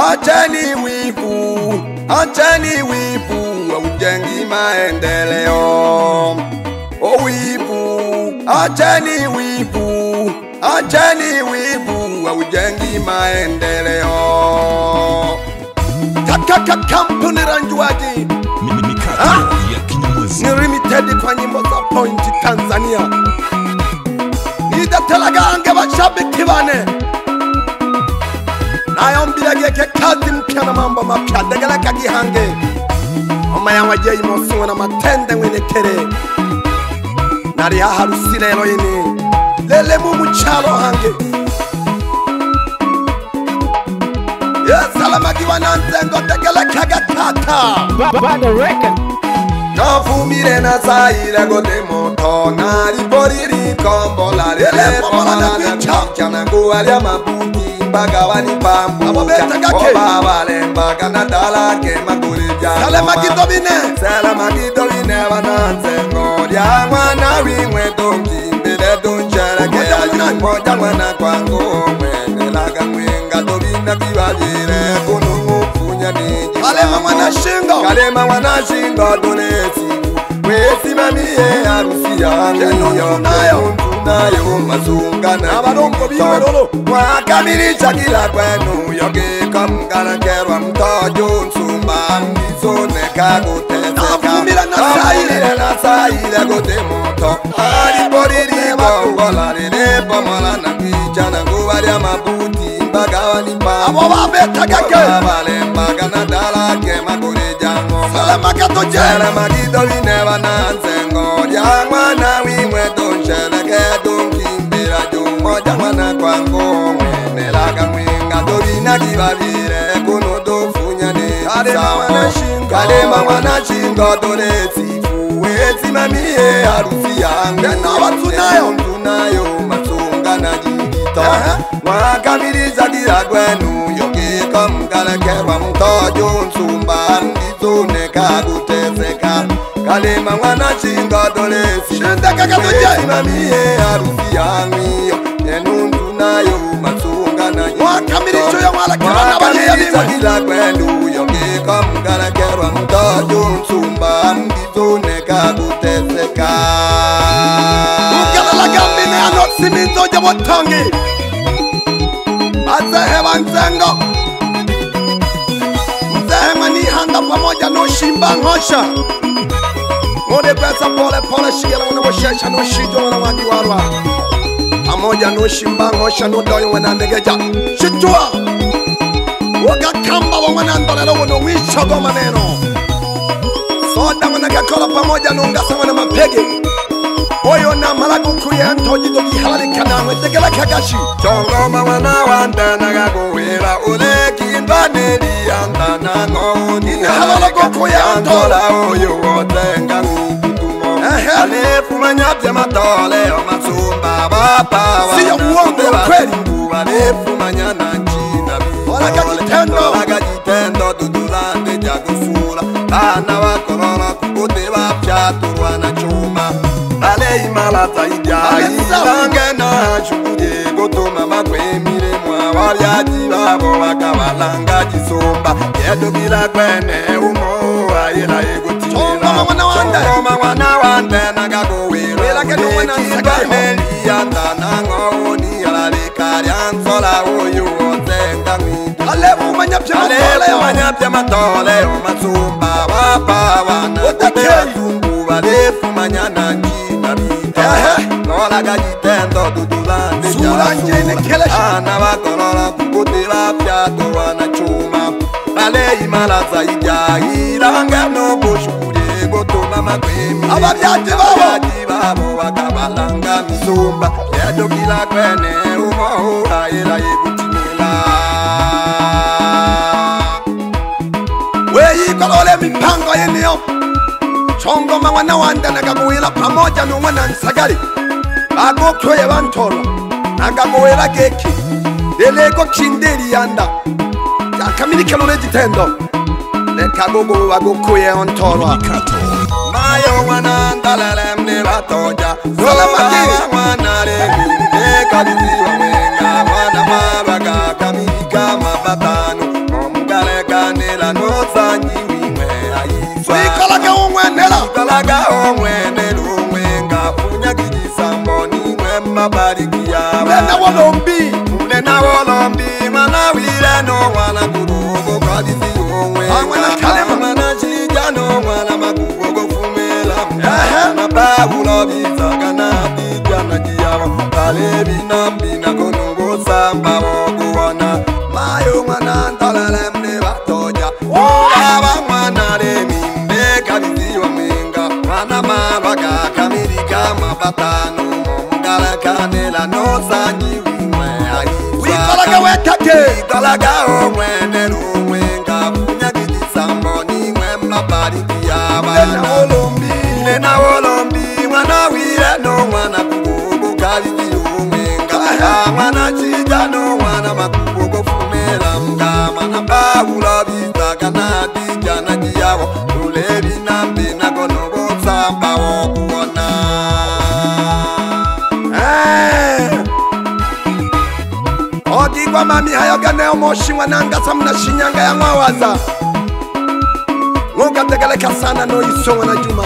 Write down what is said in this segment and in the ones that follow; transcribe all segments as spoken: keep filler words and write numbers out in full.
Acheni wivu, acheni wivu, haujengi maendeleo. O wivu, acheni wivu, acheni wivu, haujengi maendeleo. Kakaka kampuni ranjuaji Mikato ya Kinyamwezi ni limited kwa nyimbo za Point Tanzania. Nidatelagange bashabiki bane nayombirageke kazi mpya na mambo mapya degeleka gihange omaya wajeyi mosuwe na matende ngwenekere nari haharusi rero yini lele mu muchalo hange yesalamagiwa nanzengo degeleka gatata Bada record. Nafumire na saire gote moto nari boriri kombola lele pomala na kucha na ngualia mabuti mbaga wani pambu oba wale mbaga na dala ke magurija sale magido bine sale magido bine wananze ngoria mwana wimwe dongi mbele donjara ke ayu moja mwana kwangu mwene laga mwenga dobina kiwajire kunu mufunya niji kalema mwana shingo kalema mwana shingo donesi wesi mamiye harusi yangu yo nayo nayo mazungana abarongo biwe lolo wakamilisha kila kwenu yoge kamgana kerwa mtojo nsumba mbizone kaguteseka nafumira na saire gote moto aliporiri bongola lele pomola na kwicha na nguwali amabuti mbaga walimba abo babetagake abale mbaga na dala ke magore jango salama katoje salama kidoli neva nanzengo jangwa na wimwe donchele ke donkimbira jomo jangwa na kwango mwenelaga mwenga dolina kibabire kuno dofunya ne kalema wana shingo dolesi fuwezi mamiye harusi yange nabatunayo tunayo matunga na jigito wakamiriza kila gwenu yoge kamgalakerwa mtojo nsumba mbizone kaguteseka kalema mwana shingo dolesi fuwezi mamiye harusi yange yenu tunayo matunga na jigito wakamiriza yo mwala kila gwenu yoge kamgalakerwa mtojo nsumba mbizone kaguteseka ukalala gambine anosiminzo jabotongi azehe banzengo mzehe manihanga pamoja no shimba ngosha ngode pesa pole pole shigela wana washesha no shijo wana wadiwarwa pamoja no shimba ngosha no doyo wana negeja shitua waka kamba wa wana ndolelo wana wishogo maneno soda wana gakola pamoja no ngasa wana mapege oyo na malagu kuye antoji dogi halali kanamwe tegela kagashi chongoma wana wanda nagagowera ule kindwane dianda nangoni ni halala gokuye antola oyo wotenga ngukutumo alefu manyapya matole o masumba bapa wa siya uongo kweli alefu manyana nchina walaga jitendo walaga jitendo dudulande jagusula ana wakorora kubote bapya turwana chuma ale imala zaidi ilange na shukude gotoma makwemire mwa waliaji babo wakabalanga jisomba yedo bila kwene umo ayela egoti choma wana wanda choma wana wanda nagagowera wela keno wana sakane yanda nango ni alale kari ansola oyo otenga mi ale manya pya ale manya pya matole o masumba baba wana oteketungu bale fumanya nanji Nola gajitendo dudulande Sulanjene keleshi Ana wakorora kukote lapya towana chuma Ale imala zaidi ilanga no boshukure gotoma makwemi Ababyaji babo Ababyaji babo wakabalanga misumba Yedo kila kwene umoho Aela yebutimila Weyi kolole mipango yenio Chongo mwana wanda nagakuwela pamoja n'umwana nsagari agokyoye bantolo nagakuwela keki elego kindeli yanda yakamilike lole jitendo leka gogo agokuye ontolwa mayo mwana ndalele mne batoja salama kiri mwana lemi leka biziwa mwenga mwana mabaga kamilika mabatano mabarikia Mlena wolombi Mlena wolombi Mwana wile no mwana kurugo kwa disi onwe Mwana kalema Mwana chija no mwana makugo fumela Mwana bagulo bisaga na bidya na jiyawa Kale bina bina konubo samba woguwana Mayo mwana ntalele mne batoja Aba mwana le mimbe kabisi wa mwenga Mwana mabaga kamirika mabatano Mungala kanela no sanyi wimwe aizwa Wikolaga wekake Wikolaga omwene lumwenga Punya kijisambo ni mwemba bariki ya bana Mlena wolombi Mlena wolombi Mwana wile no mwana kukubu kabisi umwenga Mwana chija no mwana makubu fumela mga Mwana bagula bisaga na dija na jiyawo Ulebi na mbina konobo samba wokuona Odi kwa mami hayoga neo moshi mwananga samna shinyanga ya mwawaza Ngoga tegeleka sana no isonga na juma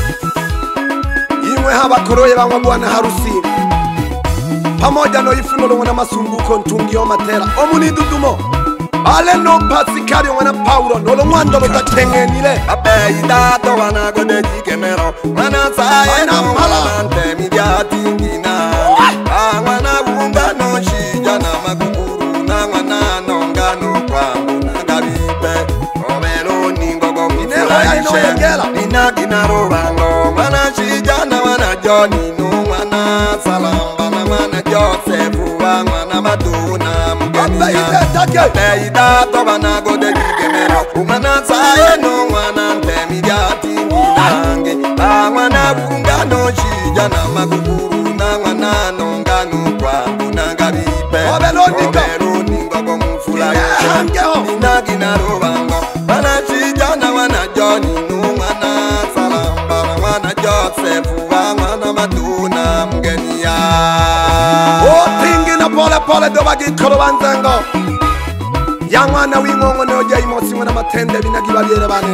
Imwe haba koroye bangwa bwana harusi Pamoja no ifuno wana masumbuko ntungio matera Omuni dudumo Ale no pasikari wana paulo Nolo mwando lo takengenile Ape idato wana gode jikemero Wana saye na mmalante midiati ngina Wana wunga no shija na magukuru Na wana nonga no kwangu na gabibe Omelo ningogo mifurahishe Nina kinaro wango Wana shija na wana joni no Wana salamba na wana josefu Wana maduna mgenia Ape idato wana gode jikemero Umana saye no wana ntemi jati nginange Wana wunga no shija na magukuru Na wana nonga no kwangu na gabibe Omelo ningogo mfurahishe Nina kinaro wango Wana shija na wana joni no Wana salamba na wana josefu Wana maduna mgenia Otingi na pole pole doba gikoro banzengo Ya mwana wingongo neoja imosi mwana matende binagibaliere bane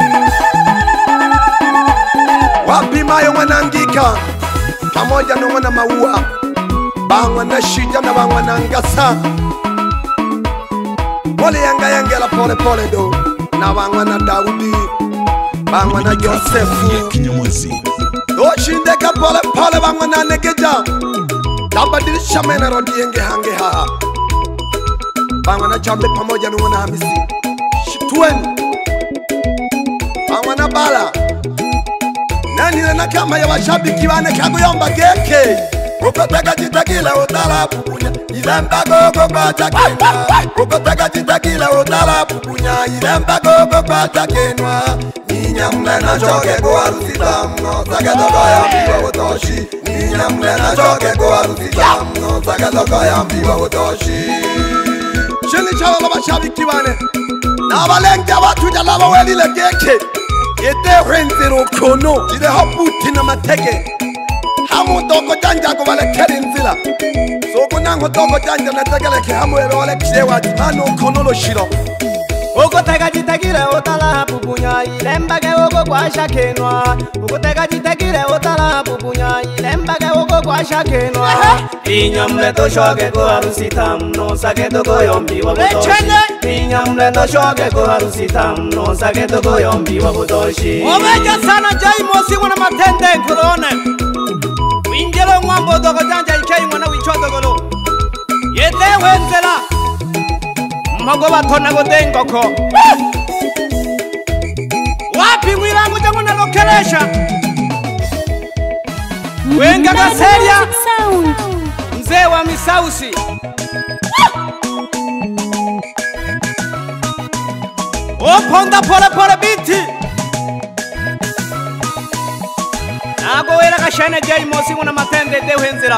Wapi mayo mwana ngika Pamoja no mwana maua Bangwa na shija na bangwa na ngasa Pole yanga yangela pole pole do Na bangwa na Daudi Bangwa na Josefu ya Kinyamwezi. Doshindeka pole pole bangwa na negeja Dabadilisha mena rodi yenge hange haa Bangwa na chambe pamoja na mwana hamisi Shituen Bangwa na bala Nani na kama ya washabiki wane kago yomba geke Ukoteka jitakila utala pupunya Ilemba gogo kwa chakenwa Ukoteka jitakila utala pupunya Ilemba gogo kwa chakenwa Ninya mlena choke kwa rusita mno Sake toko ya mbiwa utoshi Ninya mlena choke kwa rusita mno Sake toko ya mbiwa utoshi Shini chawa la washabiki wane Na walenge watu jalaba welile geke Yete wenziro kono Jide hoputi na mateke Hamu toko janja ko wale keri nzila Soko nango toko janja na tegele ke hamu ebe wale kisewa Jimano kono lo shiro Ukoteka jitakile utala pupunya Ilemba ke uko kwa shakenwa Ukoteka jitakile utala pupunya Ilemba ke uko kwa shakenwa Inyamle to shoke ko harusi tamno Sake toko yombi wa butoshi Inyamle to shoke ko harusi tamno Sake toko yombi wa butoshi Omeja sana jai mosi wana matende kurone Winjelo mwambo toko janja ikei mwana wichoto golo Yete wenzela Mhogo batona godengoko Wapi mwilangu jangu nalokelesha Wenga gaseria Mzee wa misausi Oponda pole pole biti Nago wera kashane jai mosi muna matende dewe nzira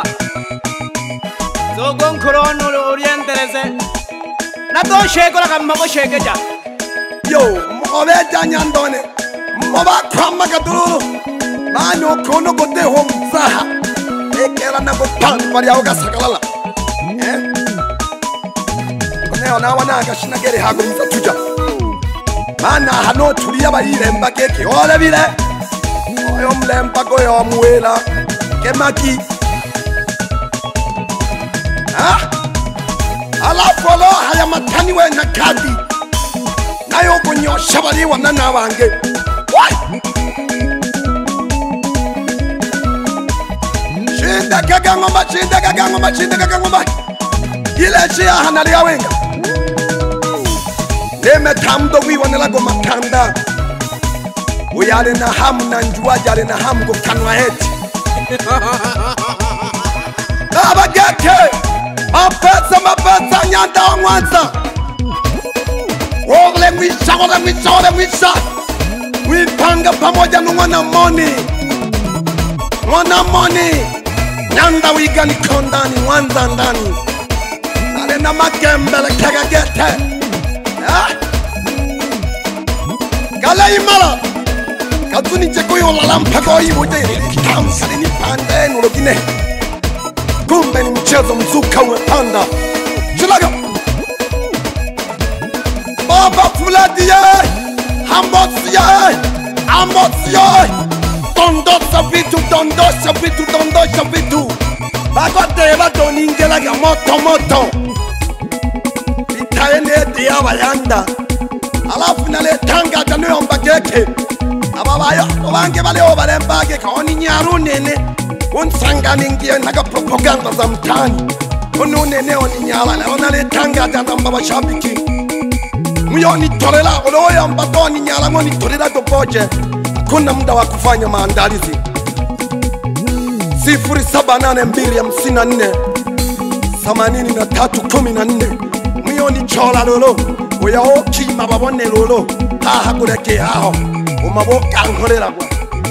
Zogon krono orientereze Nato sheko la kama mo sheke ja. Yo, mkobe janyandone Mkoba krama kaduru Mano kono kote homzaha Ekela na kupal Pari yao kasakalala Eh Kone ona wana kashina gere hago mza tuja Mana hano tulia ba ilemba keke Ole vile Oyo mlemba koyo muela Kemaki ha alafu alo haya matani we na kadi nayo kunyosha baliwa na nabange wai shinda kagangoma shinda kagangoma shinda kagangoma ile chia hanalia wenga Deme tamdo wiwanela go matanda uyale na hamu na njua jale na hamu go kanwa heti Baba geke mapesa mapesa nyanda wa mwanza Ole mwisha ole mwisha ole mwisha Wipanga pamoja na mwana moni Mwana moni Nyanda wigani kondani mwanza ndani Ale na makembele kega gete Kala imala Katuni cheko yo lalampa kwa hivo jere Kamsali ni pande nulogine Kumbe ni mchezo mzuka umepanda Chilaga Baba fuladi ye Hambosi ye Hambosi ye Dondosha vitu dondosha vitu dondosha vitu Bako deva doningelaga moto moto Itaende diya bayanda Alafu nale tanga tanuyo mbageke Ababayo Obange baleo balembage Kaoni nyaru nene Unsanga ningie naga propaganda za mtani Unu nene oni nyala Leo nale tanga tanamba bashabiki Muyoni torela Oloya mbadoni nyala Mwoni torela doboje Kuna muda wa kufanya maandalizi Sifuri saba nane mbili ya msina nne Samanini na tatu kumi na nne Muyoni chola lolo Uya oki mababone lolo Haha kureke haho Umaboka ankorela kwa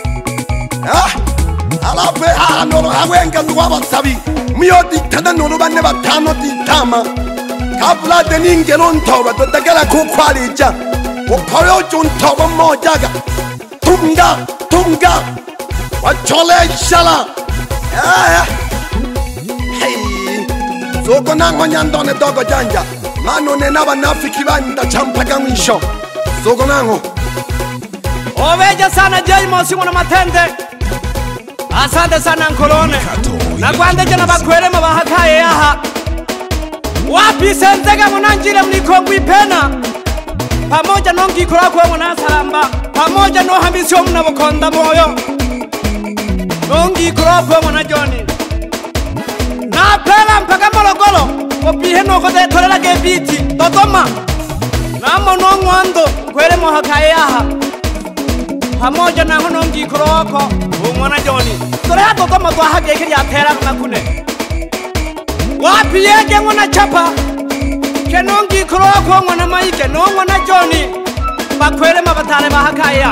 Ah Alafe haha nolo hawenga luwa sabi Miyo ditana nolo bane batano ditama Kabla deninge lontoba Dodagela kukwalija Ukoyo juntoba mojaga Tunga Tunga Wachole ishala Ah Hey Soko nango nyandone dogo janja Mano nenaba nafiki banda champaka mwisho Soko nango Oveja sana J-Moss mwana matende Asante sana Nkolone Na kwande na bakwere mabahakaye yaha Wapi senzega mwananjile mnikongu ipena Pamoja nongi kurako mwana salamba Pamoja no hambisio mna wakonda moyo Nongi kurako mwana Johnny Na pela mpaka mologolo Opihe noko de torela gebiti Dodoma Namo nongu ando Kwere mohakaye yaha Pamoja na nongi kurako mwana Johnny Torea Dodoma kwa hage kiri atera makune Wapi yege mwana chapa Kenongi kuroko mwana maike no mwana Johnny Bakwele mabatale bahakaya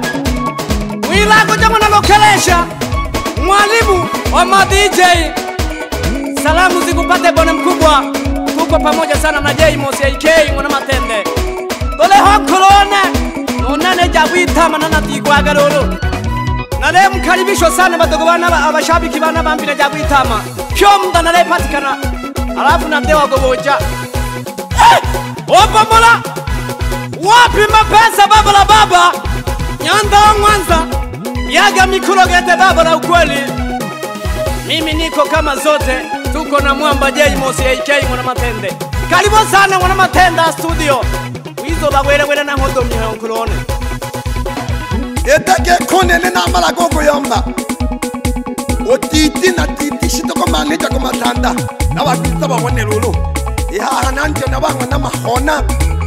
Wilago jamana lokelesha Mwalimu wa ma D J Salamu zikupate bwana mkubwa Tuko pamoja sana na J-Moss A K mwana matende Tole Nkolone Nonane jabwita manana tigwaga lolo Nale mkaribisho sana badogo bana abashabiki bana bambina jabwitama Kyomda nale patikana Alafu na dewa goboja Eh! Opa mola Wapi mapesa baba la baba Nyanda wa Mwanza Yaga mikurogete baba la ukweli Mimi niko kama zote Tuko na mwamba J-Moss A K mwana matende Karibu sana mwana matenda studio Wizo bagwele wele na hodo mnyehe Nkolone Etake kone nena mala gogo yamba Otiti na titi shitoko maneja kumatanda Na wakita wabone lulu Iha nanje na wangu na mahona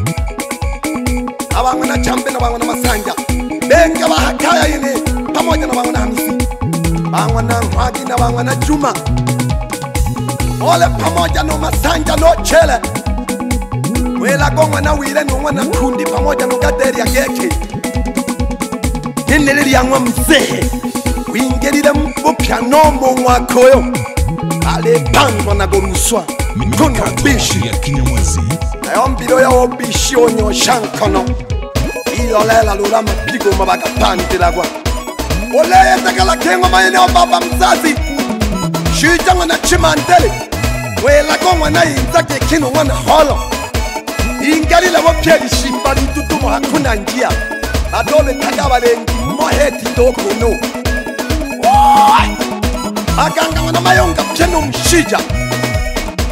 Na wangu na chambe na wangu na masanja Benga wa hakaya yine Pamoja na wangu na hamisi Wangu na mwagi na wangu na juma Ole pamoja na masanja no chele Wela gongwa na wile nungwa na kundi Pamoja na gaderi ya geke Nilili yangwa mzehe Wingerire mpupya nomo mwakoyo Ale pangwa na goruswa Kuna bishi ya Kinyamwezi Na yombilo ya obishi onyo shankono Iyo lela lula mapigo mabaga pandiragwa Oleye tekala kengo mayene o baba mzazi Shijangwa na chimandele Wela gongwa na inzake kino wana holo Ingerire wapyeli shimbali tutumo hakuna njia Adole tagabalengi moheti doko no Aganga wana mayonga pjeno mshija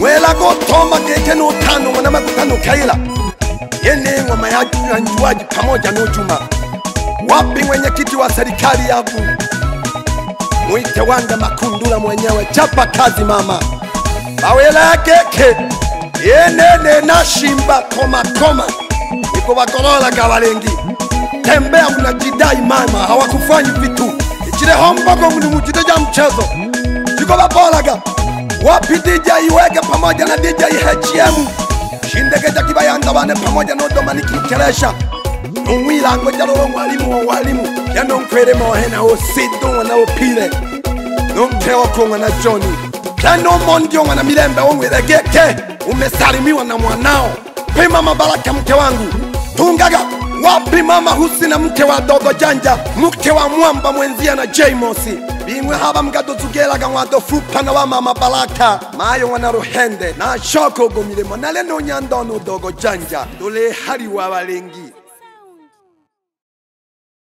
wela gotoma keke no tano mwana makutano kaila yene ngoma ya njuaji pamoja no Juma. Wapi mwenyekiti wa serikali yabu mwite Wanda Makundula mwenyewe, chapa kazi mama. Bawela keke yenene na shimba koma koma iko bakolola Kabalengi. Tembea unajidai mama, hawakufanyi vitu ichile hombogo mnu mujiteja mchezo chiko babolaga. Wapi D J Iwege pamoja na D J H M Shindegeja Kibayanga bane pamoja no Domaniki Mkeresha Numwilango jalolo mwalimu wa walimu yano mkwere mohena osido na opile Numteo konga na Johnny Kano mondio na milembe onwele geke umesalimiwa na mwanao. Pima Mabaraka mke wangu tungaga. Wapi mama Husina mke wa Dogo Janja mke wa Mwamba mwenzia na J Mosi bingwe haba mgado tugela gangwado fupa na wa mama Baraka mayo wana Ruhende na shoko gomile monale no Nyandono Dogo Janja dole hari wa Balengi.